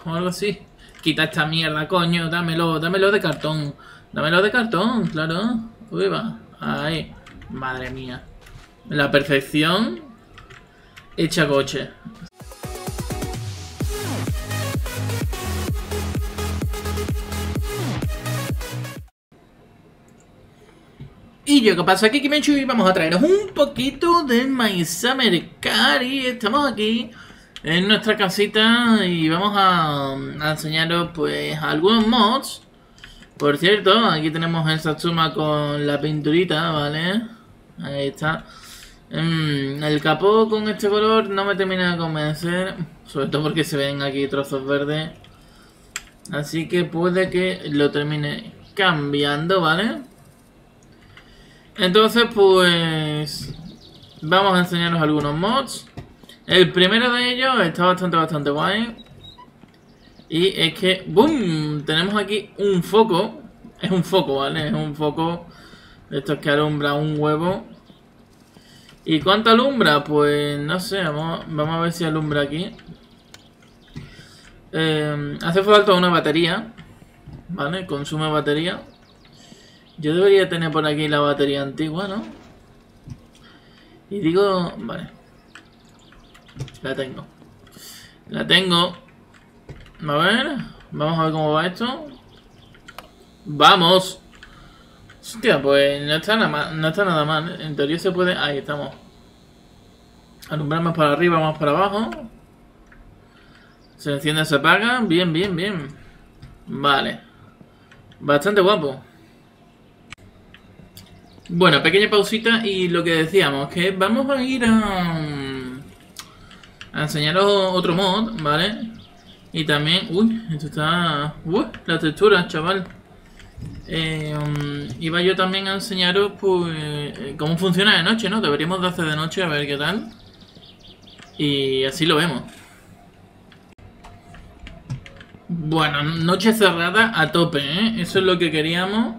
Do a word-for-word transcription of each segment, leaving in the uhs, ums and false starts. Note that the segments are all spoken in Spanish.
o algo así. Quita esta mierda, coño, dámelo, dámelo de cartón. Dámelo de cartón, claro. Uy, va. Ahí. Madre mía. La perfección hecha coche. Y yo, ¿qué pasa aquí, Kimenchu? Y vamos a traeros un poquito de My Summer Car. Y estamos aquí en nuestra casita y vamos a, a enseñaros pues algunos mods. Por cierto, aquí tenemos el Satsuma con la pinturita, ¿vale? Ahí está. Mm, el capó con este color no me termina de convencer, sobre todo porque se ven aquí trozos verdes. Así que puede que lo termine cambiando, ¿vale? Entonces, pues vamos a enseñaros algunos mods. El primero de ellos está bastante, bastante guay. Y es que, ¡boom! Tenemos aquí un foco. Es un foco, ¿vale? Es un foco de estos que alumbra un huevo. ¿Y cuánto alumbra? Pues no sé, vamos, vamos a ver si alumbra aquí. Eh, hace falta una batería, ¿vale? Consume batería. Yo debería tener por aquí la batería antigua, ¿no? Y digo... Vale. La tengo. La tengo. A ver. Vamos a ver cómo va esto. ¡Vamos! Hostia, pues no está nada mal. No está nada mal. En teoría se puede... Ahí estamos. Alumbrar más para arriba, más para abajo. Se enciende, se apaga. Bien, bien, bien. Vale. Bastante guapo. Bueno, pequeña pausita y lo que decíamos, que vamos a ir a, a enseñaros otro mod, ¿vale? Y también, uy, esto está, uy, la textura, chaval. Eh, um, iba yo también a enseñaros, pues, cómo funciona de noche, ¿no? Deberíamos de hacer de noche, a ver qué tal. Y así lo vemos. Bueno, noche cerrada a tope, ¿eh? Eso es lo que queríamos.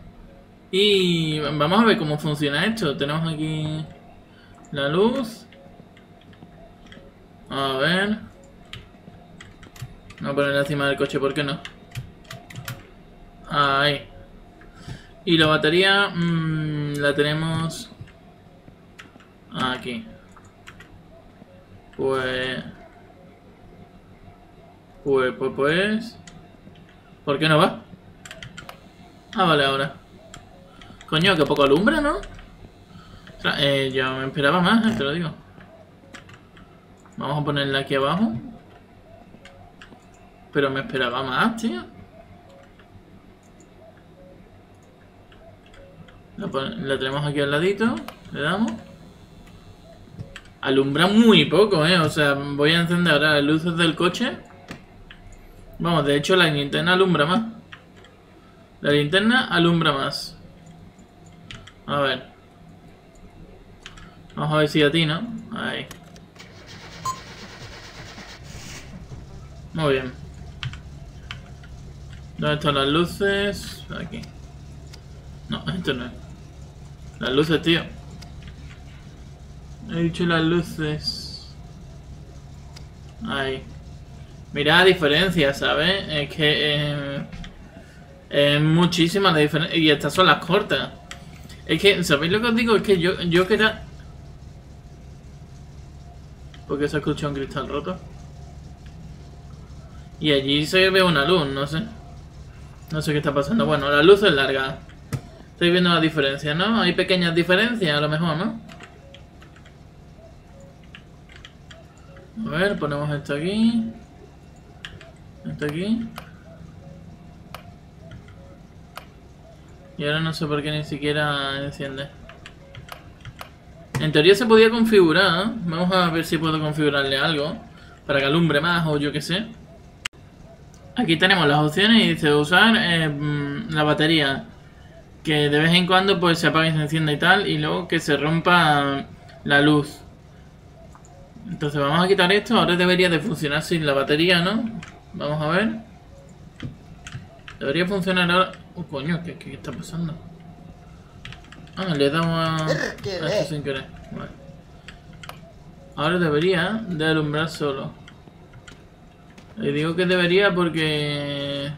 Y vamos a ver cómo funciona esto. Tenemos aquí la luz. A ver. Vamos a ponerla encima del coche, ¿por qué no? Ahí. Y la batería mmm, la tenemos aquí. Pues... Pues, pues, pues... ¿Por qué no va? Ah, vale, ahora. Coño, que poco alumbra, ¿no? O sea, eh, yo me esperaba más, eh, te lo digo. Vamos a ponerla aquí abajo. Pero me esperaba más, tío. La, la tenemos aquí al ladito. Le damos. Alumbra muy poco, eh. O sea, voy a encender ahora las luces del coche. Vamos, de hecho la linterna alumbra más. La linterna alumbra más. A ver. Vamos a ver si a ti, ¿no? Ahí. Muy bien. ¿Dónde están las luces? Aquí. No, esto no es. Las luces, tío. He dicho las luces. Ahí. Mira la diferencia, ¿sabes? Es que... Eh, es muchísima la diferencia. Y estas son las cortas. Es que, ¿sabéis lo que os digo? Es que yo, yo que era... Porque se ha escuchado un cristal roto. Y allí se ve una luz, no sé. No sé qué está pasando. Bueno, la luz es larga. Estáis viendo la diferencia, ¿no? Hay pequeñas diferencias, a lo mejor, ¿no? A ver, ponemos esto aquí. Esto aquí. Y ahora no sé por qué ni siquiera enciende. En teoría se podía configurar, ¿eh? Vamos a ver si puedo configurarle algo para que alumbre más o yo qué sé. Aquí tenemos las opciones y dice usar eh, la batería. Que de vez en cuando pues se apaga y se encienda y tal. Y luego que se rompa la luz. Entonces vamos a quitar esto. Ahora debería de funcionar sin la batería, ¿no? Vamos a ver. Debería funcionar ahora... Oh, coño, ¿qué, qué está pasando? Ah, le damos a... a esto sin querer. Vale. Ahora debería de alumbrar solo. Le digo que debería porque...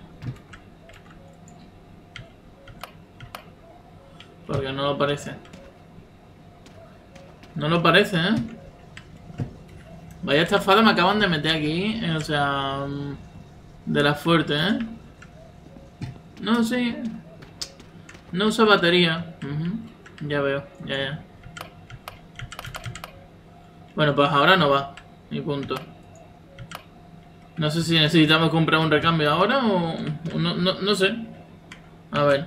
Porque no lo parece. No lo parece, ¿eh? Vaya estafada me acaban de meter aquí. O sea... De la fuerte, ¿eh? No, sí. No usa batería. Uh-huh. Ya veo, ya, ya. Bueno, pues ahora no va. Y punto. No sé si necesitamos comprar un recambio ahora o... o no, no, no sé. A ver.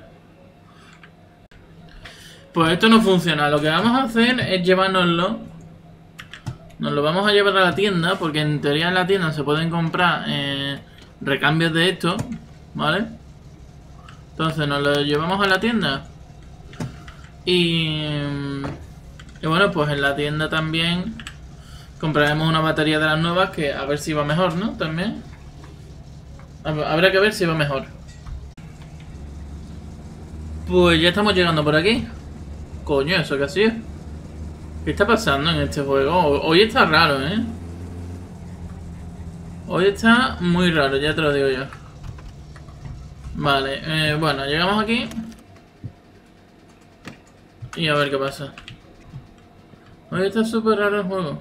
Pues esto no funciona. Lo que vamos a hacer es llevárnoslo. Nos lo vamos a llevar a la tienda. Porque en teoría en la tienda se pueden comprar eh, recambios de esto. ¿Vale? Entonces nos lo llevamos a la tienda. Y... Y bueno, pues en la tienda también compraremos una batería de las nuevas que a ver si va mejor, ¿no? También. Habrá que ver si va mejor. Pues ya estamos llegando por aquí. Coño, ¿eso qué ha sido? ¿Qué está pasando en este juego? Hoy está raro, ¿eh? Hoy está muy raro, ya te lo digo yo. Vale, eh, bueno, llegamos aquí. Y a ver qué pasa. Hoy está súper raro el juego.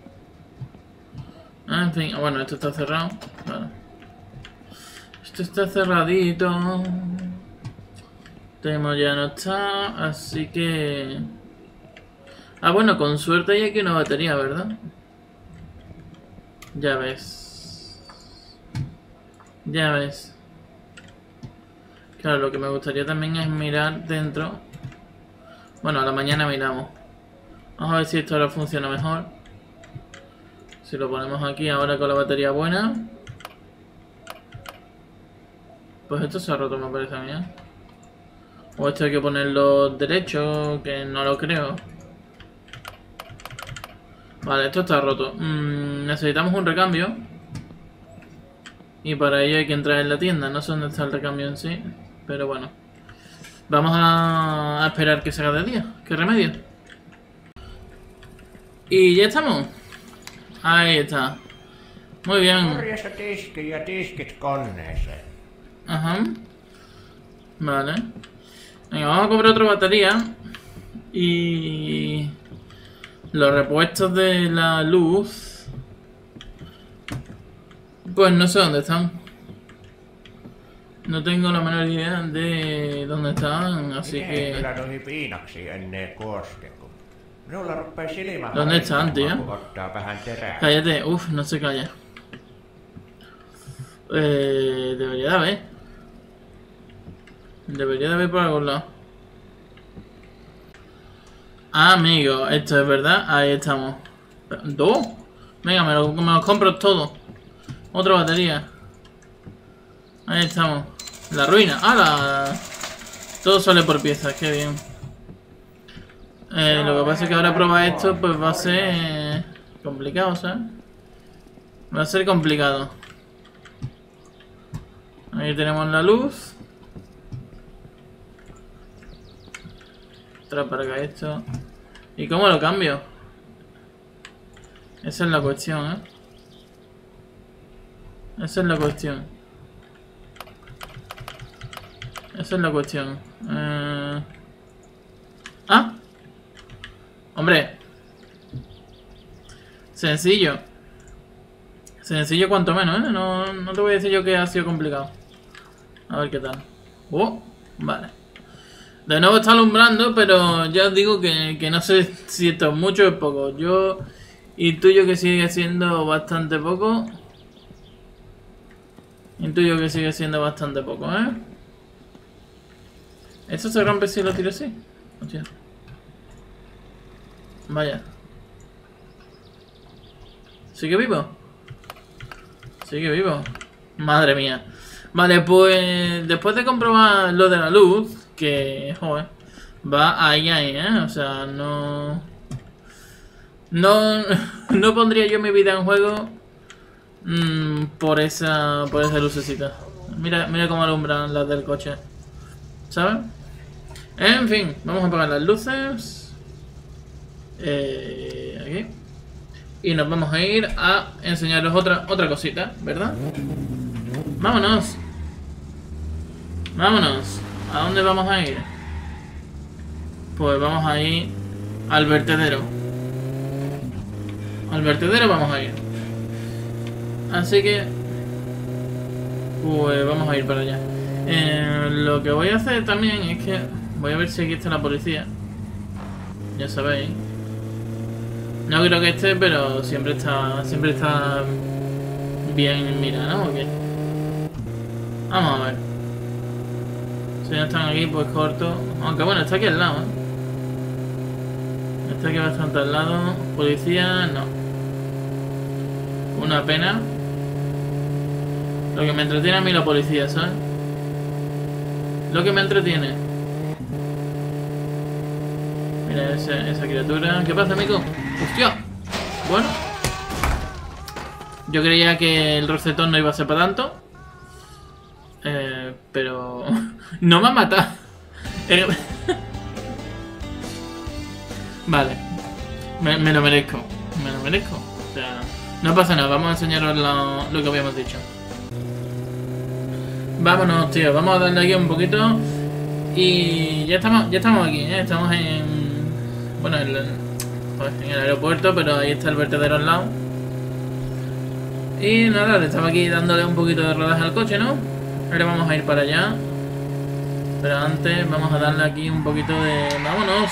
En fin, bueno, esto está cerrado. Vale. Esto está cerradito. Tenemos ya no está, así que... Ah, bueno, con suerte hay aquí una batería, ¿verdad? Ya ves. Ya ves. Claro, lo que me gustaría también es mirar dentro. Bueno, a la mañana miramos. Vamos a ver si esto ahora funciona mejor. Si lo ponemos aquí ahora con la batería buena. Pues esto se ha roto, me parece a mí, ¿eh? O esto hay que ponerlo derecho, que no lo creo. Vale, esto está roto. Mm, necesitamos un recambio. Y para ello hay que entrar en la tienda. No sé dónde está el recambio en sí. Pero bueno. Vamos a, a esperar que se haga de día. ¿Qué remedio? Y ya estamos. Ahí está. Muy bien. Ajá. Vale. Venga, vamos a comprar otra batería. Y... Los repuestos de la luz... Pues no sé dónde están. No tengo la menor idea de dónde están, así que... ¿Dónde están, tío? Cállate, uff, no se calla. Eh, debería de haber. Debería de haber por algún lado. Ah, amigo, esto es verdad. Ahí estamos. ¿Dos? Venga, me los me lo compro todo. Otra batería. Ahí estamos. La ruina. ¡Hala! Todo sale por piezas, qué bien. Eh, lo que pasa es que ahora probar esto pues va a ser eh, complicado, ¿sabes? Va a ser complicado. Ahí tenemos la luz. Otra para acá esto. ¿Y cómo lo cambio? Esa es la cuestión, ¿eh? Esa es la cuestión. Esa es la cuestión. Eh... Ah. Hombre. Sencillo. Sencillo cuanto menos, ¿eh? No, no te voy a decir yo que ha sido complicado. A ver qué tal. Oh, vale. De nuevo está alumbrando, pero ya os digo que, que no sé si esto es mucho o es poco. Yo intuyo que sigue siendo bastante poco. Intuyo que sigue siendo bastante poco, ¿eh? ¿Esto se rompe si lo tiro así? Hostia. Vaya. ¿Sigue vivo? Sigue vivo. Madre mía. Vale, pues después de comprobar lo de la luz, que, joder, va ahí, ahí, ¿eh? O sea, no... No, no pondría yo mi vida en juego mmm, por esa por esa lucecita. Mira, mira cómo alumbran las del coche. ¿Sabes? En fin, vamos a apagar las luces. Eh, aquí. Y nos vamos a ir a enseñaros otra, otra cosita, ¿verdad? Vámonos. Vámonos. ¿A dónde vamos a ir? Pues vamos a ir al vertedero. Al vertedero vamos a ir. Así que... pues vamos a ir para allá. Eh, lo que voy a hacer también es que... voy a ver si aquí está la policía. Ya sabéis. No creo que esté, pero siempre está... siempre está... bien mira, ¿no? ¿O qué? Vamos a ver. Si no están aquí, pues corto. Aunque bueno, está aquí al lado, ¿eh? Está aquí bastante al lado. Policía, no. Una pena. Lo que me entretiene a mí la policía, ¿sabes? Lo que me entretiene. Mira esa, esa criatura. ¿Qué pasa, amigo? ¡Hostia! Bueno. Yo creía que el rocetón no iba a ser para tanto. Eh, pero... no me ha matado. Vale. Me, me lo merezco. Me lo merezco. O sea, no pasa nada. Vamos a enseñaros lo, lo que habíamos dicho. Vámonos, tío. Vamos a darle aquí un poquito. Y ya estamos, ya estamos aquí, ¿eh? Estamos en... bueno, en, pues, en el aeropuerto, pero ahí está el vertedero al lado. Y nada, le estaba aquí dándole un poquito de rodaje al coche, ¿no? Ahora vamos a ir para allá. Pero antes vamos a darle aquí un poquito de... ¡vámonos!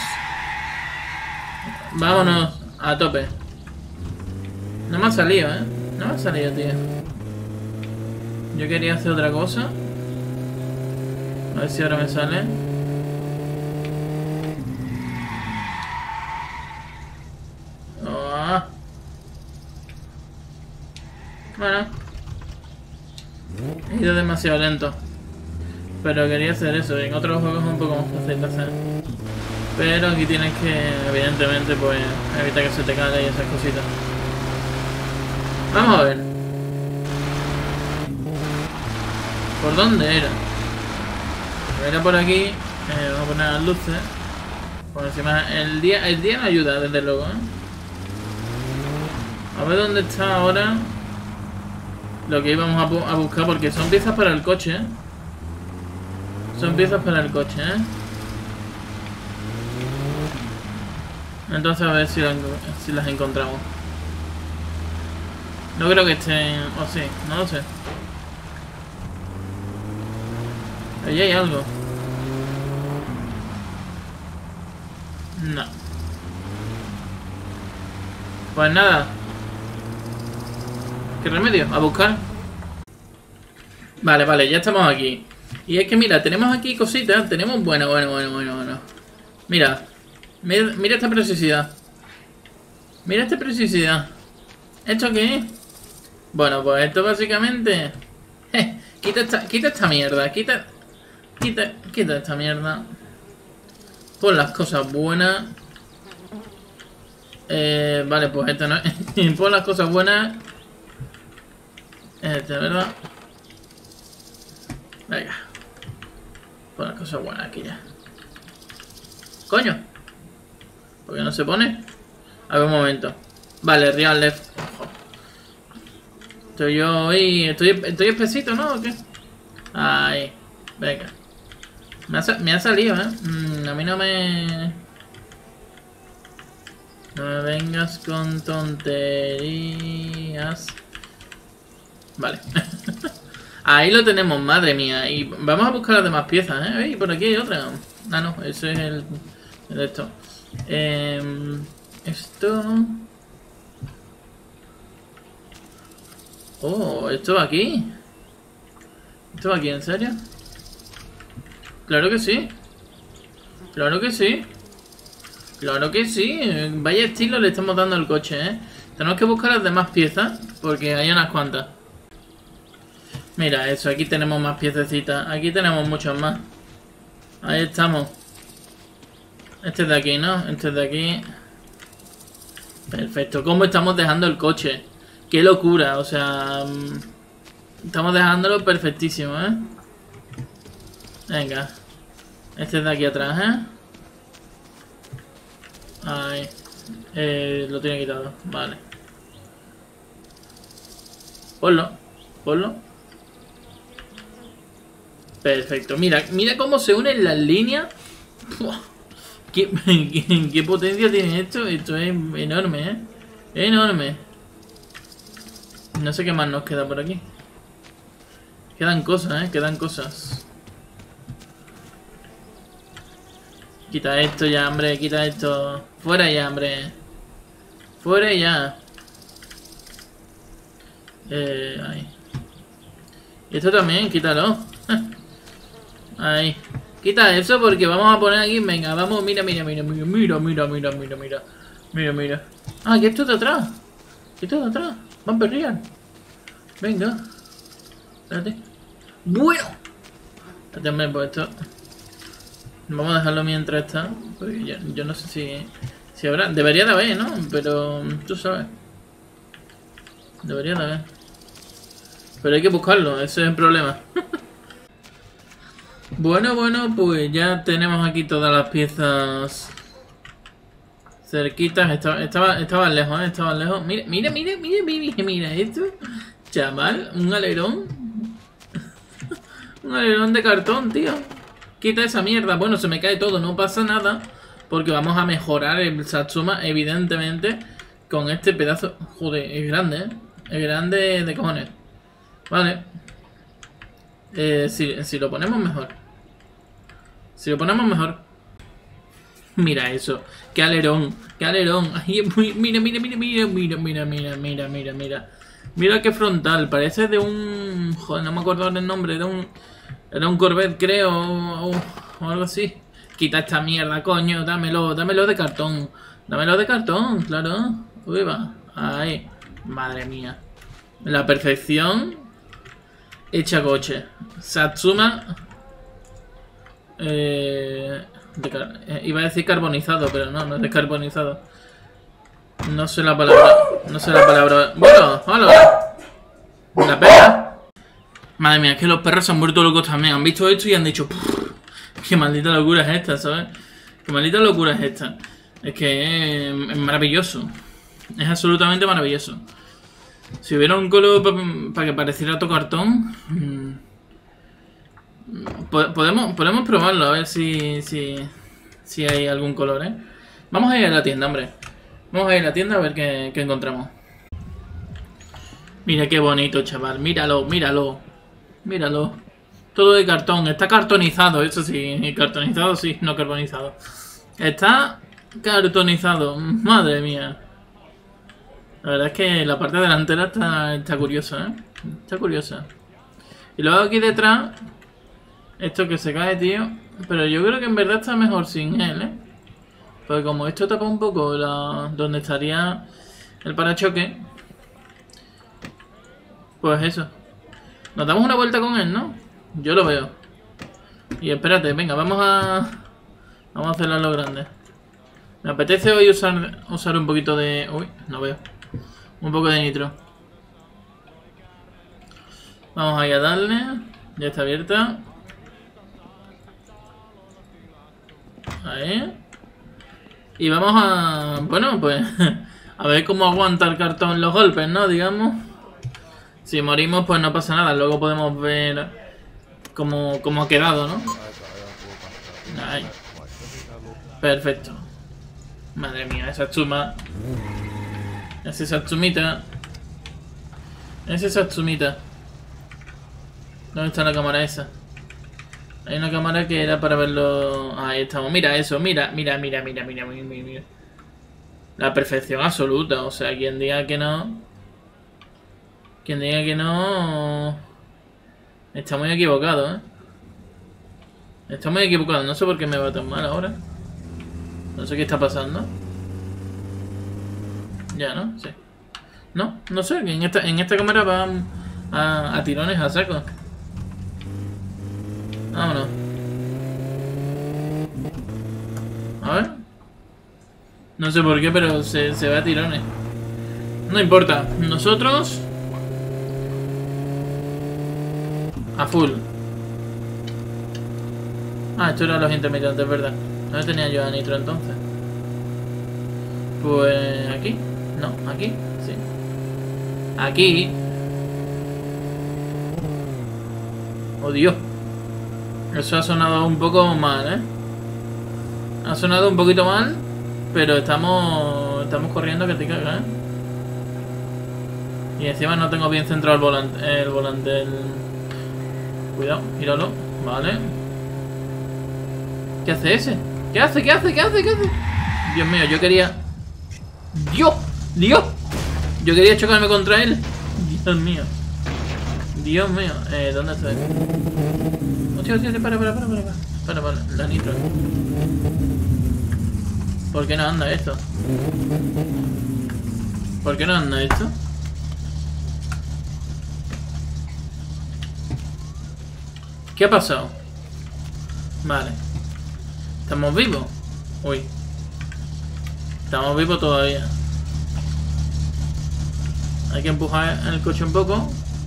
¡Vámonos! A tope. No me ha salido, ¿eh? No me ha salido, tío. Yo quería hacer otra cosa. A ver si ahora me sale. Oh. Bueno. He ido demasiado lento. Pero quería hacer eso. En otros juegos es un poco más fácil de hacer. Pero aquí tienes que, evidentemente, pues evitar que se te caiga y esas cositas. Vamos a ver. ¿Por dónde era? Era por aquí. Eh, vamos a poner las luces. Por encima. El día, el día no ayuda, desde luego, ¿eh? A ver dónde está ahora lo que íbamos a, bu a buscar, porque son piezas para el coche, ¿eh? Son piezas para el coche, ¿eh? Entonces a ver si, la, si las encontramos. No creo que estén... o sí, no lo sé. Ahí hay algo. No. Pues nada. ¿Qué remedio? A buscar. Vale, vale, ya estamos aquí. Y es que mira, tenemos aquí cositas. Tenemos... bueno, bueno, bueno, bueno, bueno. Mira. Mira, mira esta precisidad. Mira esta precisidad. ¿Esto qué es? Bueno, pues esto básicamente... Eh, quita, esta, quita esta mierda. Quita... Quita, quita esta mierda. Pon las cosas buenas. Eh, vale, pues esto no es. Pon las cosas buenas. Este, ¿verdad? Venga. Pon las cosas buenas aquí ya. Coño. ¿Por qué no se pone? A ver un momento. Vale, real left. Ojo. Estoy yo hoy. Estoy, estoy espesito, ¿no? ¿O qué? Ahí. Venga. Me ha, me ha salido, ¿eh? Mm, a mí no me... no me vengas con tonterías. Vale. Ahí lo tenemos, madre mía. Y vamos a buscar las demás piezas, ¿eh? Y por aquí hay otra. Ah, no, ese es el... el de esto. Eh, esto... oh, ¿esto va aquí? ¿Esto va aquí, en serio? Claro que sí. Claro que sí. Claro que sí. Vaya estilo le estamos dando al coche, ¿eh? Tenemos que buscar las demás piezas, porque hay unas cuantas. Mira eso, aquí tenemos más piececitas. Aquí tenemos muchas más. Ahí estamos. Este es de aquí, ¿no? Este es de aquí. Perfecto. ¿Cómo estamos dejando el coche? Qué locura, o sea... estamos dejándolo perfectísimo, ¿eh? Venga. Este es de aquí atrás, ¿eh? Ahí. Eh, lo tiene quitado. Vale. Ponlo. Ponlo. Perfecto. Mira, mira cómo se unen las líneas. ¿Qué, qué, qué potencia tiene esto? Esto es enorme, ¿eh? Enorme. No sé qué más nos queda por aquí. Quedan cosas, ¿eh? Quedan cosas. Quita esto ya, hombre. Quita esto. Fuera ya, hombre. Fuera ya. Eh, ahí. Y esto también, quítalo. Ahí. Quita eso porque vamos a poner aquí. Venga, vamos. Mira, mira, mira, mira, mira, mira, mira, mira, mira. Mira, mira. Ah, que esto de atrás. Que esto de atrás. Van a real. Venga. Espérate. Bueno. Espérate, hombre, pues esto. Vamos a dejarlo mientras está. Porque yo, yo no sé si. Si habrá. Debería de haber, ¿no? Pero tú sabes. Debería de haber. Pero hay que buscarlo, ese es el problema. Bueno, bueno, pues ya tenemos aquí todas las piezas cerquitas. Estaba, estaba, estaban lejos, ¿eh? Estaban lejos. Mira, mira, mira, mira, mira, mira esto. Chaval, un alerón. Un alerón de cartón, tío. Quita esa mierda. Bueno, se me cae todo, no pasa nada. Porque vamos a mejorar el Satsuma, evidentemente, con este pedazo. Joder, es grande, ¿eh? Es grande de cojones. Vale. Eh, si, si lo ponemos mejor. Si lo ponemos mejor. Mira eso. Qué alerón. Qué alerón. Ay, mira, mira, mira, mira, mira, mira, mira, mira, mira, mira. Mira qué frontal. Parece de un... Joder, no me acuerdo el nombre. De un... Era un Corvette, creo. O, o algo así. Quita esta mierda, coño. Dámelo. Dámelo de cartón. Dámelo de cartón, claro. Uy, va. Ahí. Madre mía. La perfección hecha coche. Satsuma. Eh, de eh, iba a decir carbonizado, pero no, no es descarbonizado. No sé la palabra. No sé la palabra. Bueno, hola. La perra. Madre mía, es que los perros se han vuelto locos también. Han visto esto y han dicho, qué maldita locura es esta, ¿sabes? Qué maldita locura es esta. Es que es, es maravilloso. Es absolutamente maravilloso. Si hubiera un color para pa que pareciera otro cartón, mmm, podemos, podemos probarlo a ver si, si, si hay algún color, ¿eh? Vamos a ir a la tienda, hombre. Vamos a ir a la tienda a ver qué, qué encontramos. Mira qué bonito, chaval. Míralo, míralo. Míralo. Todo de cartón. Está cartonizado, eso sí. Cartonizado, sí, no carbonizado. Está cartonizado. Madre mía. La verdad es que la parte delantera está, está curiosa, ¿eh? Está curiosa. Y luego aquí detrás, esto que se cae, tío. Pero yo creo que en verdad está mejor sin él, ¿eh? Porque como esto tapa un poco la, donde estaría el parachoque, pues eso. Nos damos una vuelta con él, ¿no? Yo lo veo. Y espérate, venga, vamos a... Vamos a hacerlo a lo grande. Me apetece hoy usar, usar un poquito de... Uy, no veo. Un poco de nitro. Vamos a ir a darle. Ya está abierta. Ahí. Y vamos a... Bueno, pues... A ver cómo aguanta el cartón los golpes, ¿no? Digamos. Si morimos, pues no pasa nada. Luego podemos ver cómo, cómo ha quedado, ¿no? Ahí. Perfecto. Madre mía, esa chuma. Ese Satsumita. Ese Satsumita. ¿Dónde está la cámara esa? Hay una cámara que era para verlo... Ahí estamos. Mira eso, mira, mira, mira, mira, mira, mira, mira. La perfección absoluta. O sea, quien diga que no... Quien diga que no... Está muy equivocado, ¿eh? Está muy equivocado. No sé por qué me va tan mal ahora. No sé qué está pasando. Ya, ¿no? Sí. No, no sé. En esta, en esta cámara va a, a tirones a saco. Vámonos. A ver. No sé por qué, pero se, se va a tirones. No importa. Nosotros... A full. Ah, esto eran los intermitentes, ¿verdad? ¿Dónde tenía yo a nitro entonces? Pues... aquí. No, aquí. Sí. Aquí. Oh, Dios. Eso ha sonado un poco mal, ¿eh? Ha sonado un poquito mal, pero estamos estamos corriendo que te cagas, ¿eh? Y encima no tengo bien centrado el volante. El volante el... Cuidado, míralo. Vale. ¿Qué hace ese? ¿Qué hace? ¿Qué hace? ¿Qué hace? ¿Qué hace? Dios mío, yo quería... ¡Dios! ¡Dios! Yo quería chocarme contra él. Dios mío. Dios mío. Eh, ¿dónde está él? Hostia, hostia, para, para, para, para. Para, para, la nitro. ¿Por qué no anda esto? ¿Por qué no anda esto? ¿Qué ha pasado? Vale. ¿Estamos vivos? Uy. Estamos vivos todavía. Hay que empujar el coche un poco.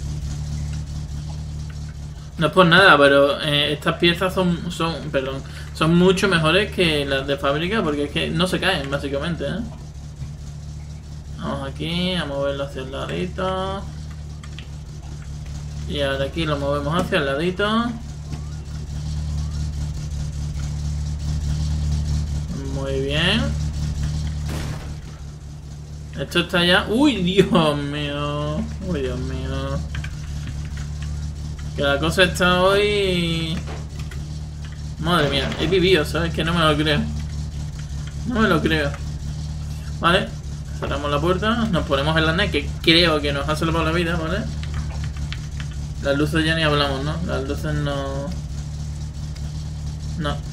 No es por nada, pero eh, estas piezas son, son, perdón, son mucho mejores que las de fábrica porque es que no se caen, básicamente, ¿eh? Vamos aquí a moverlo hacia el ladito. Y ahora aquí lo movemos hacia el ladito. Muy bien. Esto está ya... ¡Uy, Dios mío! ¡Uy, Dios mío! Que la cosa está hoy... Madre mía, he vivido, ¿sabes? Que no me lo creo. No me lo creo. Vale, cerramos la puerta. Nos ponemos en la net, que creo que nos ha salvado la vida, ¿vale? Las luces ya ni hablamos, ¿no? Las luces no... No.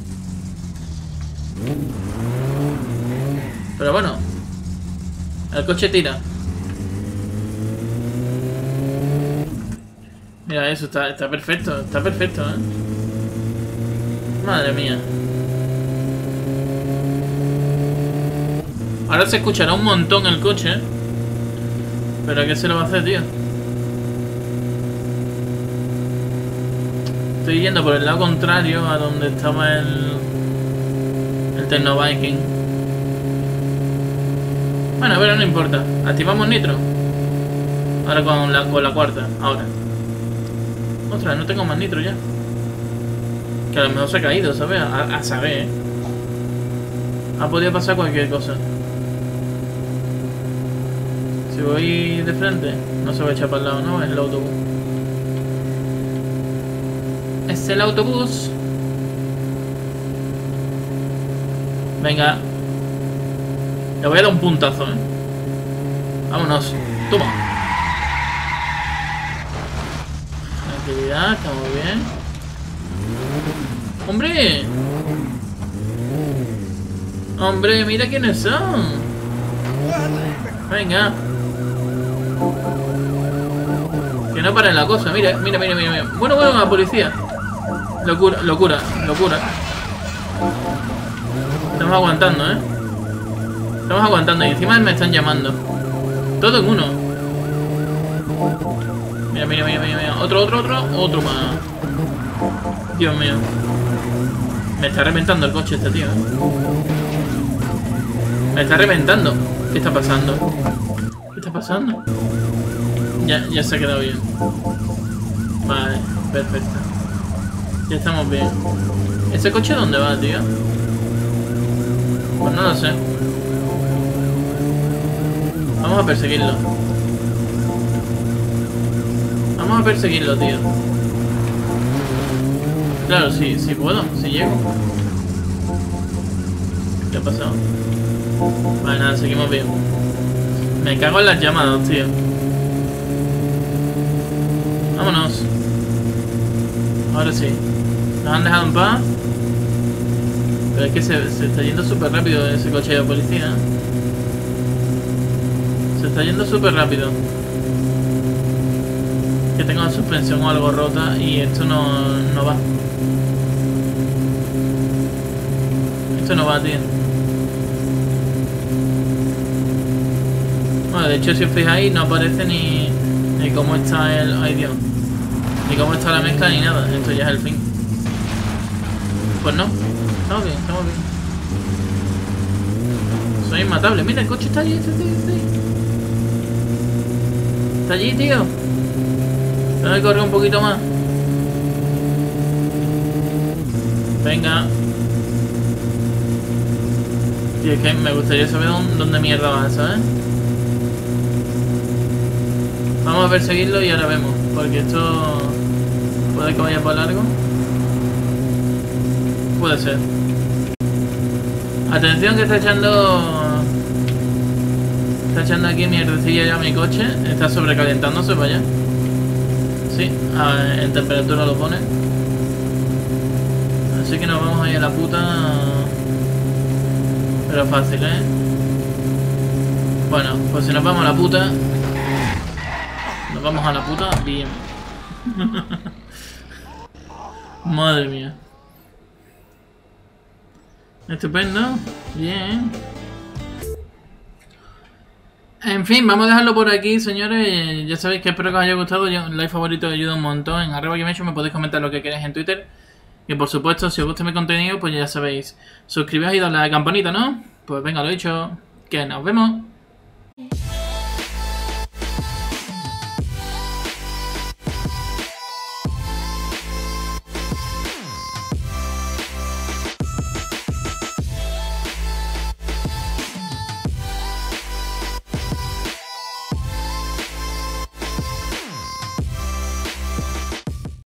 Pero bueno, el coche tira. Mira eso, está, está perfecto, está perfecto, ¿eh? Madre mía. Ahora se escuchará un montón el coche, ¿eh? Pero ¿qué se lo va a hacer, tío? Estoy yendo por el lado contrario a donde estaba el... El Techno Viking. Bueno, pero no importa. Activamos nitro. Ahora con la, con la cuarta. Ahora. Ostras, no tengo más nitro ya. Que a lo mejor se ha caído, ¿sabes? A, a saber, ¿eh? Ha podido pasar cualquier cosa. Si voy de frente, no se va a echar para el lado, ¿no? Es el autobús. Es el autobús. Venga. Le voy a dar un puntazo, ¿eh? Vámonos. Toma. Tranquilidad, estamos bien. ¡Hombre! ¡Hombre, mira quiénes son! Venga. Que no paren la cosa, mira, mira, mira, mira. Bueno, bueno, la policía. Locura, locura, locura. Estamos aguantando, ¿eh? Estamos aguantando y encima me están llamando. Todo en uno. Mira, mira, mira, mira, mira. Otro, otro, otro, otro más. Dios mío. Me está reventando el coche este tío, ¿eh? Me está reventando. ¿Qué está pasando? ¿Qué está pasando? Ya, ya se ha quedado bien. Vale, perfecto. Ya estamos bien. ¿Ese coche dónde va, tío? Pues no lo sé. Vamos a perseguirlo. Vamos a perseguirlo, tío. Claro, sí, sí puedo, si llego. ¿Qué ha pasado? Vale, nada, seguimos bien. Me cago en las llamadas, tío. Vámonos. Ahora sí. Nos han dejado en paz. Pero es que se, se está yendo súper rápido ese coche de policía. Se está yendo súper rápido. Que tengo la suspensión o algo rota y esto no, no va. Esto no va, tío. Bueno, de hecho si os fijáis no aparece ni, ni cómo está el... Ay, Dios. Ni cómo está la mezcla ni nada. Esto ya es el fin. Pues no. Estamos bien, estamos bien. Soy inmatable. Mira, el coche está allí, está allí, está allí. Está allí, tío. Tengo que correr un poquito más. Venga. Y es que me gustaría saber dónde mierda va, ¿sabes? Vamos a perseguirlo y ahora vemos. Porque esto puede que vaya para largo. Puede ser. Atención que está echando... Está echando aquí mierdecilla ya mi coche. Está sobrecalentándose, vaya. Sí, a ver, en temperatura lo pone. Así que nos vamos a ir a la puta. Pero fácil, ¿eh? Bueno, pues si nos vamos a la puta. Nos vamos a la puta, bien. Madre mía. Estupendo. Bien. En fin, vamos a dejarlo por aquí, señores. Ya sabéis que espero que os haya gustado. Un like favorito ayuda un montón. En arroba GameHecho me podéis comentar lo que queráis en Twitter. Y por supuesto, si os gusta mi contenido, pues ya sabéis. Suscribíos y dadle a la campanita, ¿no? Pues venga, lo dicho. Que nos vemos.